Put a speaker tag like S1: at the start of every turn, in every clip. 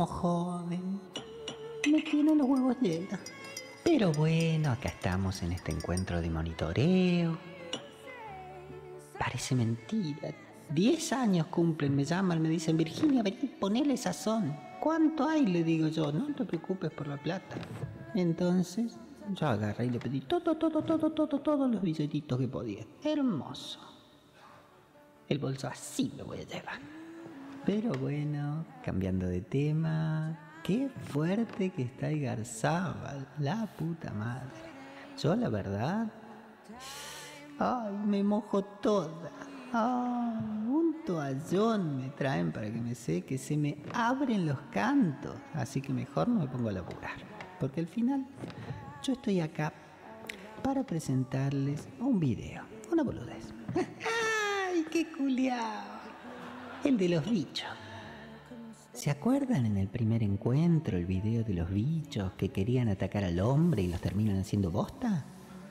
S1: como joden. Me tienen los huevos llenos. Pero bueno, acá estamos en este encuentro de monitoreo. Parece mentira. 10 años cumplen, me llaman, me dicen: Virginia, vení, ponele sazón. ¿Cuánto hay? Le digo yo. No te preocupes por la plata. Entonces yo agarré y le pedí todos los billetitos que podía. Hermoso. El bolso así lo voy a llevar. Pero bueno, cambiando de tema, qué fuerte que está el Garzábal, la puta madre. Yo la verdad, ay, me mojo toda. Ay, un toallón me traen para que me seque, se me abren los cantos. Así que mejor no me pongo a laburar, porque al final yo estoy acá para presentarles un video, una boludez. ¡Ay, qué culiao! El de los bichos. ¿Se acuerdan en el primer encuentro el video de los bichos que querían atacar al hombre y los terminan haciendo bosta?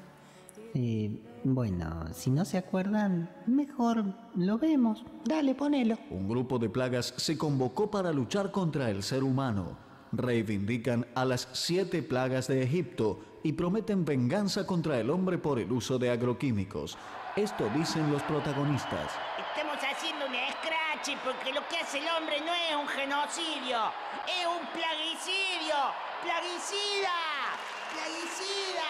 S1: Bueno, si no se acuerdan, mejor lo vemos. Dale, ponelo.
S2: Un grupo de plagas se convocó para luchar contra el ser humano. Reivindican a las 7 plagas de Egipto y prometen venganza contra el hombre por el uso de agroquímicos. Esto dicen los protagonistas.
S3: Estamos haciendo un escrache porque lo que hace el hombre no es un genocidio, es un plaguicidio. ¡Plaguicida! ¡Plaguicida!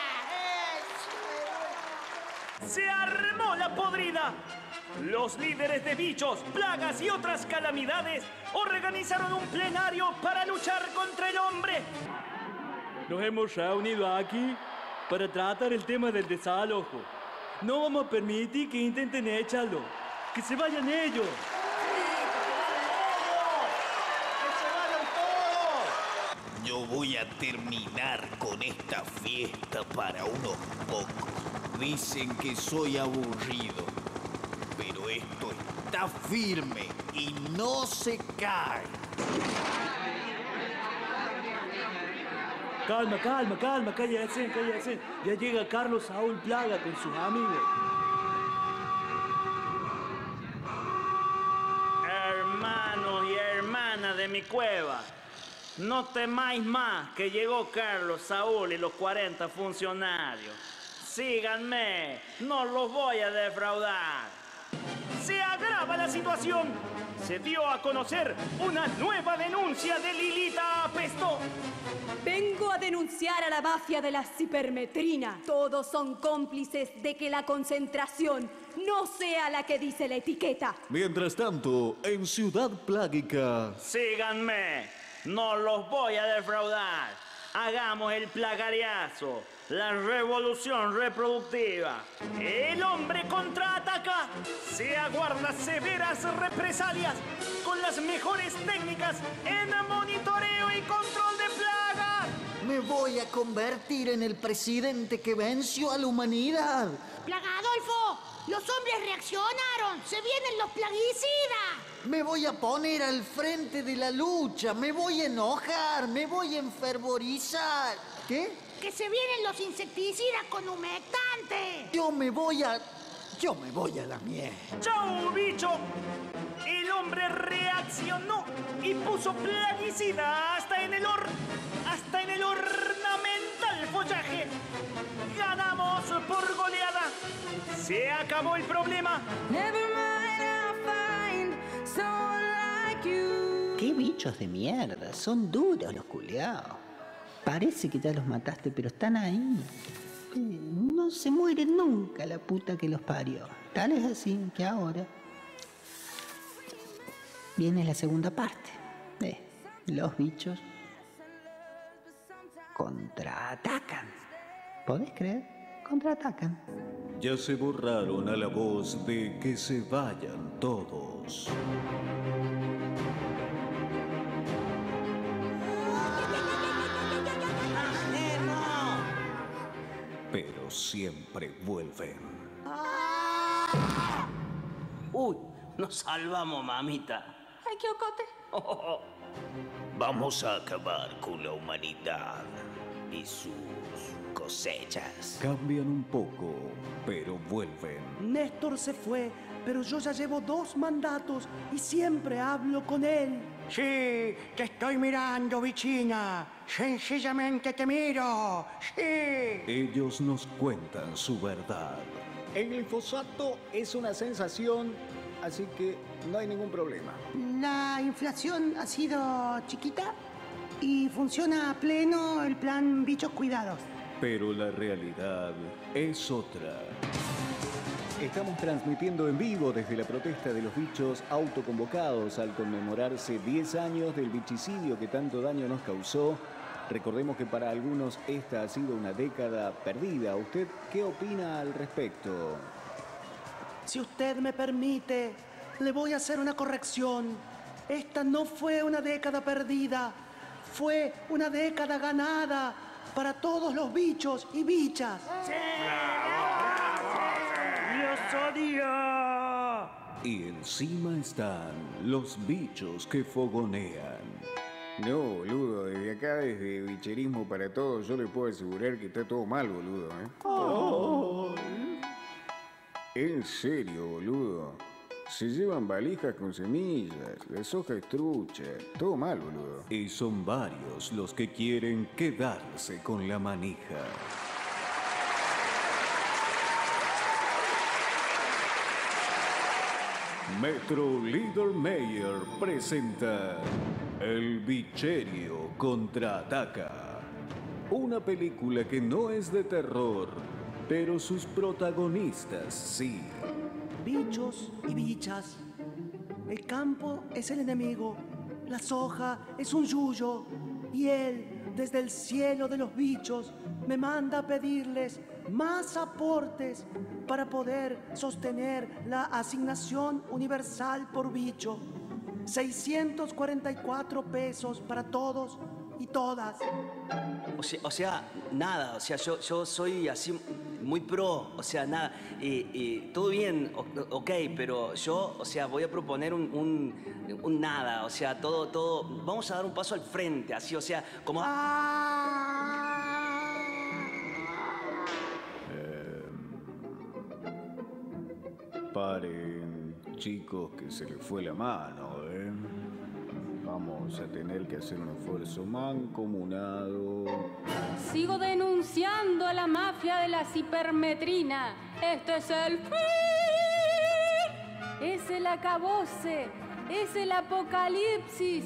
S4: ¡Se armó la podrida! Los líderes de bichos, plagas y otras calamidades organizaron un plenario para luchar contra el hombre. Nos hemos reunido aquí para tratar el tema del desalojo. No vamos a permitir que intenten echarlo. ¡Que se vayan ellos!
S5: Yo voy a terminar con esta fiesta para unos pocos. Dicen que soy aburrido, pero esto está firme y no se cae.
S4: Calma, cállense. Ya llega Carlos Saúl Plaga con sus amigos. Hermanos y hermanas de mi cueva, no temáis más que llegó Carlos Saúl y los 40 funcionarios. Síganme, no los voy a defraudar. Se agrava la situación. Se dio a conocer una nueva denuncia de Lilita Apesto.
S6: Vengo a denunciar a la mafia de la cipermetrina. Todos son cómplices de que la concentración no sea la que dice la etiqueta.
S2: Mientras tanto, en Ciudad Plágica...
S4: Síganme, no los voy a defraudar. Hagamos el plagariazo, la revolución reproductiva. El hombre contraataca. Se aguardan severas represalias con las mejores técnicas en monitoreo y control de plagas.
S7: Me voy a convertir en el presidente que venció a la humanidad.
S3: ¡Plaga Adolfo! ¡Los hombres reaccionaron! ¡Se vienen los plaguicidas!
S7: Me voy a poner al frente de la lucha. Me voy a enojar. Me voy a enfervorizar. ¿Qué?
S3: ¡Que se vienen los insecticidas con humectante!
S7: Yo me voy a la mierda.
S4: ¡Chau, bicho! El hombre reaccionó y puso plaguicida hasta en el ornamental follaje. ¡Ganamos por goleada! ¡Se acabó el problema!
S1: ¡Qué bichos de mierda! Son duros los culiados. Parece que ya los mataste, pero están ahí. No se mueren nunca, la puta que los parió. Tal es así que ahora viene la segunda parte. Los bichos contraatacan. ¿Podés creer? Contraatacan.
S2: Ya se borraron a la voz de que se vayan todos. Pero siempre vuelven.
S8: Uy, nos salvamos, mamita.
S6: Ay, qué ocote.
S5: Vamos a acabar con la humanidad y sus cosechas.
S2: Cambian un poco, pero vuelven.
S9: Néstor se fue, pero yo ya llevo 2 mandatos y siempre hablo con él. Sí, te estoy mirando, bichina. Sencillamente te miro. Sí.
S2: Ellos nos cuentan su verdad.
S10: El glifosato es una sensación, así que no hay ningún problema.
S9: La inflación ha sido chiquita y funciona a pleno el plan Bichos Cuidados.
S2: Pero la realidad es otra.
S10: Estamos transmitiendo en vivo desde la protesta de los bichos autoconvocados al conmemorarse 10 años del bichicidio que tanto daño nos causó. Recordemos que para algunos esta ha sido una década perdida. ¿Usted qué opina al respecto?
S9: Si usted me permite, le voy a hacer una corrección. Esta no fue una década perdida, fue una década ganada para todos los bichos y bichas.
S3: ¡Sí!
S9: ¡Los odio!
S2: Y encima están los bichos que fogonean.
S10: No, boludo, desde acá, desde Bicherismo para Todos, yo le puedo asegurar que está todo mal, boludo, ¿eh?
S2: Oh.
S10: En serio, boludo. Se llevan valijas con semillas, la soja es trucha, todo mal, boludo.
S2: Y son varios los que quieren quedarse con la manija. Metro Leader Mayer presenta El Bicherio contraataca. Una película que no es de terror, pero sus protagonistas sí.
S9: Bichos y bichas. El campo es el enemigo, la soja es un yuyo, y él, desde el cielo de los bichos, me manda a pedirles más aportes para poder sostener la asignación universal por bicho. 644 pesos para todos y todas.
S8: O sea, nada, o sea, yo soy así muy pro, o sea, nada, todo bien, ok, pero yo, o sea, voy a proponer un nada, o sea, todo, vamos a dar un paso al frente, así, o sea, como...
S10: Paren, chicos, que se les fue la mano, ¿eh? Vamos a tener que hacer un esfuerzo mancomunado.
S6: Sigo denunciando a la mafia de la cipermetrina. Este es el fin. Es el acabose. Es el apocalipsis.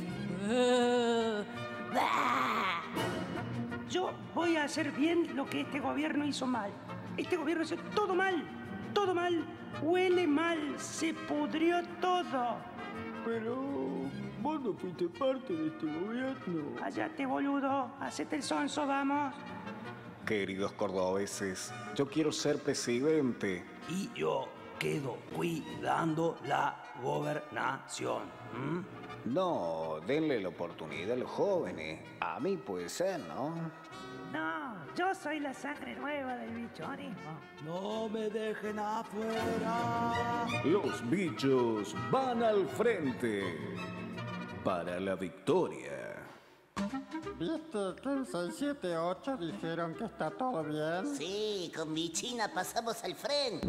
S9: Yo voy a hacer bien lo que este gobierno hizo mal. Este gobierno hizo todo mal, huele mal, se pudrió todo.
S10: Pero vos no fuiste parte de este gobierno.
S9: Cállate, boludo, hacete el sonso, vamos.
S10: Queridos cordobeses, yo quiero ser presidente.
S8: Y yo quedo cuidando la gobernación.
S10: No, denle la oportunidad a los jóvenes. A mí puede ser, ¿no?
S9: No, yo soy la sangre nueva del bichonismo.
S8: No me dejen afuera.
S2: Los bichos van al frente para la victoria.
S11: ¿Viste que en 678 dijeron que está todo bien?
S3: Sí, con Bichina pasamos al frente.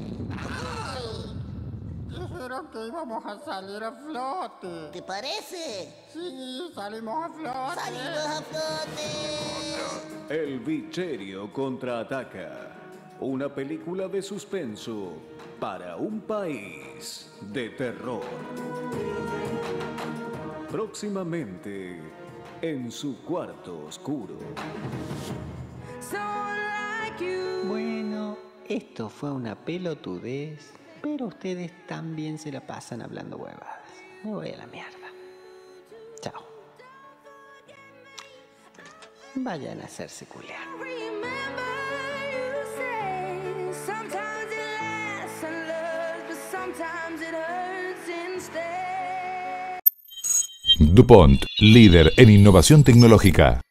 S11: Dijeron que íbamos a salir a flote.
S3: ¿Te parece?
S11: Sí, salimos a flote.
S3: ¡Salimos a flote!
S2: El Bicherio contraataca. Una película de suspenso para un país de terror. Próximamente en su cuarto oscuro.
S1: Bueno, esto fue una pelotudez, pero ustedes también se la pasan hablando huevadas. Me voy a la mierda. Chao. Vayan a hacerse culear.
S12: DuPont, líder en innovación tecnológica.